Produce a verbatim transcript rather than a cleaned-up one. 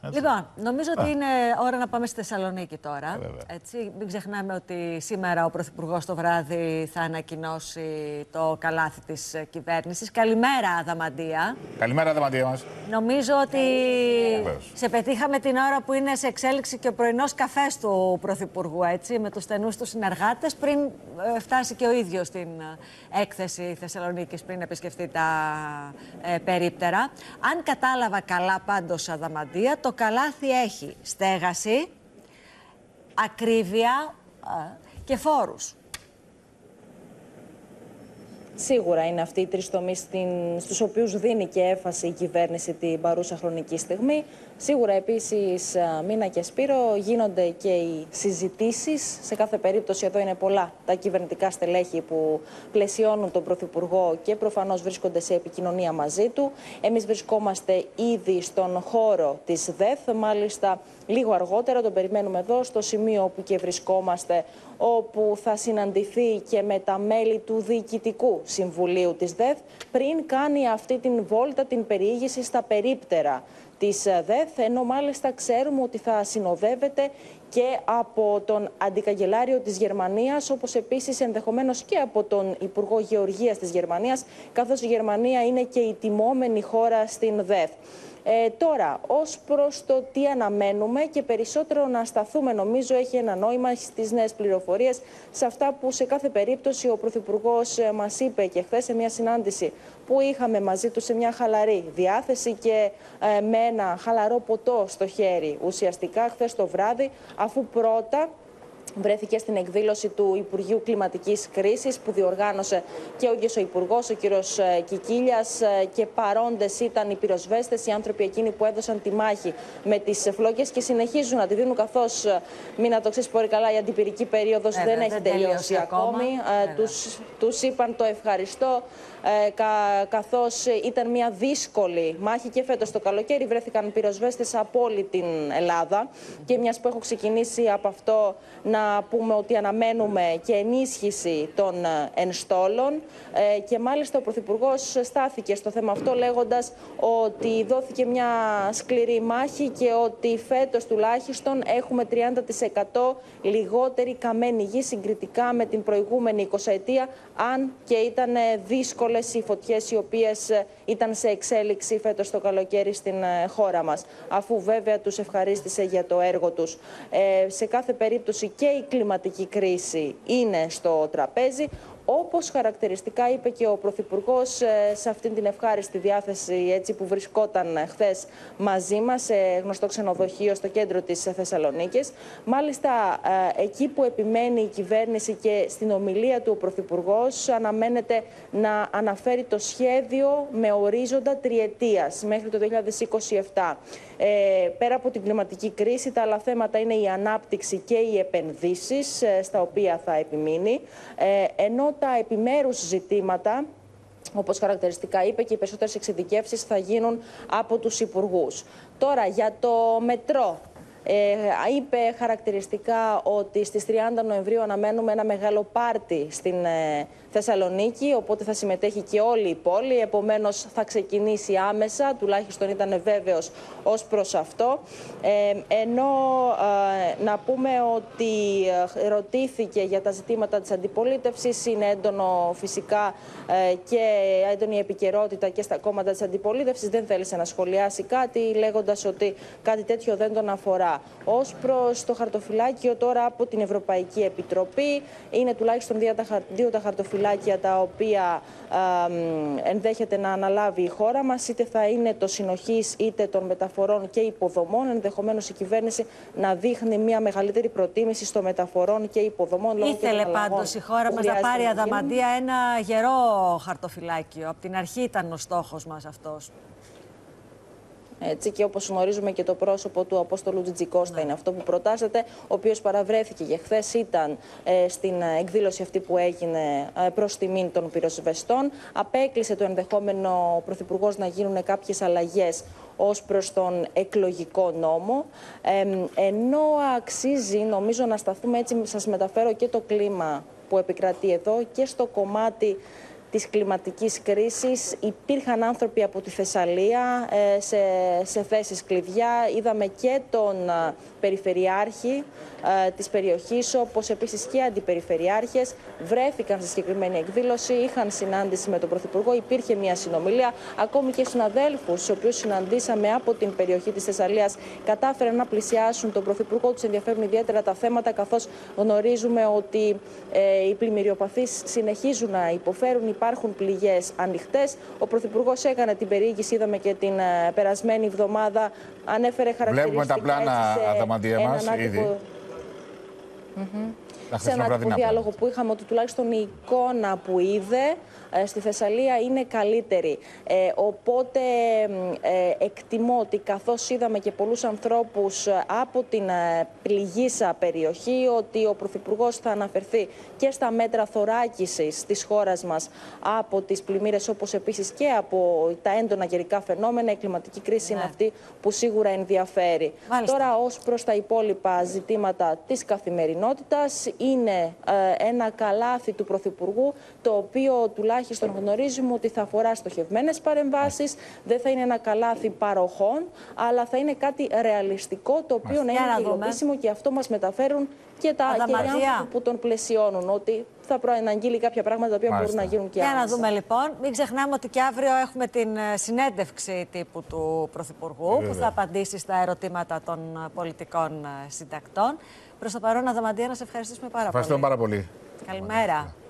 Έτσι. Λοιπόν, νομίζω Α. ότι είναι ώρα να πάμε στη Θεσσαλονίκη τώρα. Ε, Έτσι, μην ξεχνάμε ότι σήμερα ο Πρωθυπουργός το βράδυ θα ανακοινώσει το καλάθι της κυβέρνησης. Καλημέρα, Αδαμαντία. Καλημέρα, Αδαμαντία μας. Νομίζω ότι Βεβαίως. σε πετύχαμε την ώρα που είναι σε εξέλιξη και ο πρωινός καφές του Πρωθυπουργού, έτσι, με τους στενούς του συνεργάτες, πριν ε, φτάσει και ο ίδιος στην ε, έκθεση Θεσσαλονίκης, πριν επισκεφτεί τα ε, περίπτερα. Αν κατάλαβα καλά πάντως, Αδαμαντία, το καλάθι έχει στέγαση, ακρίβεια ε, και φόρους. Σίγουρα είναι αυτοί οι τρεις τομείς στους οποίους δίνει και έμφαση η κυβέρνηση την παρούσα χρονική στιγμή. Σίγουρα επίσης, Μίνα και Σπύρο, γίνονται και οι συζητήσεις. Σε κάθε περίπτωση εδώ είναι πολλά τα κυβερνητικά στελέχη που πλαισιώνουν τον Πρωθυπουργό και προφανώς βρίσκονται σε επικοινωνία μαζί του. Εμείς βρισκόμαστε ήδη στον χώρο της ΔΕΘ, μάλιστα λίγο αργότερα τον περιμένουμε εδώ στο σημείο όπου και βρισκόμαστε, όπου θα συναντηθεί και με τα μέλη του Διοικητικού Συμβουλίου της ΔΕΘ πριν κάνει αυτή την βόλτα, την περιήγηση στα περίπτερα της ΔΕΘ, ενώ μάλιστα ξέρουμε ότι θα συνοδεύεται και από τον Αντικαγκελάριο της Γερμανίας, όπως επίσης ενδεχομένως και από τον Υπουργό Γεωργίας της Γερμανίας, καθώς η Γερμανία είναι και η τιμόμενη χώρα στην ΔΕΘ. Ε, τώρα, ως προς το τι αναμένουμε και περισσότερο να σταθούμε, νομίζω έχει ένα νόημα στις νέες πληροφορίες, σε αυτά που σε κάθε περίπτωση ο Πρωθυπουργός μας είπε και χθες σε μια συνάντηση που είχαμε μαζί του σε μια χαλαρή διάθεση και ε, με ένα χαλαρό ποτό στο χέρι ουσιαστικά χθες το βράδυ, αφού πρώτα βρέθηκε στην εκδήλωση του Υπουργείου Κλιματικής Κρίσης που διοργάνωσε και ο ίδιος ο Υπουργός, ο κύριος Κικίλιας, και παρόντες ήταν οι πυροσβέστες, οι άνθρωποι εκείνοι που έδωσαν τη μάχη με τις φλόγες και συνεχίζουν να τη δίνουν, καθώς, μην να το ξέρεις πολύ καλά, η αντιπυρική περίοδος Βέβαια, δεν έχει δεν τελειώσει ακόμη. Ε, τους, τους είπαν το ευχαριστώ. Ε, κα, καθώς ήταν μια δύσκολη μάχη και φέτος το καλοκαίρι βρέθηκαν πυροσβέστες από όλη την Ελλάδα mm-hmm. και μιας που έχω ξεκινήσει από αυτό να πούμε ότι αναμένουμε και ενίσχυση των ενστόλων ε, και μάλιστα ο Πρωθυπουργός στάθηκε στο θέμα αυτό λέγοντας ότι δόθηκε μια σκληρή μάχη και ότι φέτος τουλάχιστον έχουμε τριάντα τοις εκατό λιγότερη καμένη γη συγκριτικά με την προηγούμενη εικοσαετία, αν και ήταν δύσκολες οι φωτιές οι οποίες ήταν σε εξέλιξη φέτος το καλοκαίρι στην χώρα μας, αφού βέβαια τους ευχαρίστησε για το έργο τους. Ε, σε κάθε περίπτωση και η κλιματική κρίση είναι στο τραπέζι, όπως χαρακτηριστικά είπε και ο Πρωθυπουργός σε αυτήν την ευχάριστη διάθεση, έτσι που βρισκόταν χθες μαζί μας σε γνωστό ξενοδοχείο στο κέντρο της Θεσσαλονίκης. Μάλιστα, εκεί που επιμένει η κυβέρνηση και στην ομιλία του ο Πρωθυπουργός αναμένεται να αναφέρει το σχέδιο με ορίζοντα τριετίας μέχρι το δύο χιλιάδες είκοσι επτά. Ε, πέρα από την κλιματική κρίση, τα άλλα θέματα είναι η ανάπτυξη και οι επενδύσεις, ε, στα οποία θα επιμείνει, ε, ενώ τα επιμέρους ζητήματα, όπως χαρακτηριστικά είπε, και οι περισσότερες εξειδικεύσεις θα γίνουν από τους υπουργούς. Τώρα, για το μετρό. Ε, είπε χαρακτηριστικά ότι στις τριάντα Νοεμβρίου αναμένουμε ένα μεγάλο πάρτι στην ε, Θεσσαλονίκη, οπότε θα συμμετέχει και όλη η πόλη, επομένως θα ξεκινήσει άμεσα, τουλάχιστον ήταν βέβαιος ως προς αυτό. Ε, ενώ ε, να πούμε ότι ε, ρωτήθηκε για τα ζητήματα της αντιπολίτευσης, είναι έντονο φυσικά ε, και έντονη επικαιρότητα και στα κόμματα της αντιπολίτευσης, δεν θέλησε να σχολιάσει κάτι, λέγοντας ότι κάτι τέτοιο δεν τον αφορά. Ως προς το χαρτοφυλάκιο τώρα από την Ευρωπαϊκή Επιτροπή, είναι τουλάχιστον δύο τα, δύο τα χαρτοφυλάκια τα οποία ε, ενδέχεται να αναλάβει η χώρα μας, είτε θα είναι το συνοχής είτε των μεταφορών και υποδομών. Ενδεχομένως η κυβέρνηση να δείχνει μια μεγαλύτερη προτίμηση στο μεταφορών και υποδομών. Ήθελε πάντως η χώρα μας να πάρει, Αδαμαντία, ένα γερό χαρτοφυλάκιο. Από την αρχή ήταν ο στόχος μας αυτός. Έτσι, και όπως γνωρίζουμε και το πρόσωπο του Απόστολου Τζιτζικώστα ναι. είναι αυτό που προτάσσεται, ο οποίος παραβρέθηκε και χθες ήταν ε, στην εκδήλωση αυτή που έγινε ε, προς τιμήν των πυροσβεστών. Απέκλεισε το ενδεχόμενο ο Πρωθυπουργός να γίνουν κάποιες αλλαγές ως προς τον εκλογικό νόμο, ε, ενώ αξίζει νομίζω να σταθούμε, έτσι σας μεταφέρω και το κλίμα που επικρατεί εδώ και στο κομμάτι της κλιματικής κρίσης. Υπήρχαν άνθρωποι από τη Θεσσαλία ε, σε, σε θέσεις κλειδιά. Είδαμε και τον ε, Περιφερειάρχη ε, της περιοχής, όπως επίσης και αντιπεριφερειάρχες βρέθηκαν στη συγκεκριμένη εκδήλωση, είχαν συνάντηση με τον Πρωθυπουργό, υπήρχε μια συνομιλία. Ακόμη και συναδέλφους, τους οποίους συναντήσαμε από την περιοχή της Θεσσαλίας, κατάφεραν να πλησιάσουν τον Πρωθυπουργό. Τους ενδιαφέρουν ιδιαίτερα τα θέματα, καθώς γνωρίζουμε ότι ε, οι πλημμυριοπαθείς συνεχίζουν να υποφέρουν, υπάρχουν πληγές ανοιχτές. Ο Πρωθυπουργός έκανε την περιήγηση, είδαμε και την ε, περασμένη εβδομάδα, ανέφερε χαρακτηριστικά. Βλέπουμε τα πλάνα, Αδαμαντία μας, ήδη. Mm-hmm. Σε ένα άτυπο διάλογο που είχαμε, ότι τουλάχιστον η εικόνα που είδε ε, στη Θεσσαλία είναι καλύτερη. Ε, οπότε ε, εκτιμώ ότι καθώς είδαμε και πολλούς ανθρώπους από την ε, πληγήσα περιοχή, ότι ο Πρωθυπουργός θα αναφερθεί και στα μέτρα θωράκισης της χώρας μας από τις πλημμύρες, όπως επίσης και από τα έντονα καιρικά φαινόμενα. Η κλιματική κρίση ναι. είναι αυτή που σίγουρα ενδιαφέρει. Μάλιστα. Τώρα, ως προς τα υπόλοιπα ζητήματα της καθημερινότητας, είναι ε, ένα καλάθι του Πρωθυπουργού, το οποίο τουλάχιστον γνωρίζουμε ότι θα αφορά στοχευμένες παρεμβάσεις, δεν θα είναι ένα καλάθι παροχών, αλλά θα είναι κάτι ρεαλιστικό, το οποίο να είναι υλοποιήσιμο, και αυτό μας μεταφέρουν και τα και οι άνθρωποι που τον πλαισιώνουν, ότι θα προαναγγείλει κάποια πράγματα τα οποία Μάλιστα. μπορούν να γίνουν και άμεσα. Για να δούμε λοιπόν. Μην ξεχνάμε ότι και αύριο έχουμε την συνέντευξη τύπου του Πρωθυπουργού, Βέβαια. που θα απαντήσει στα ερωτήματα των πολιτικών συντακτών. Προς το παρόν, Αδαμαντία, να σε ευχαριστήσουμε πάρα Ευχαριστούμε πολύ. πάρα πολύ. Καλημέρα.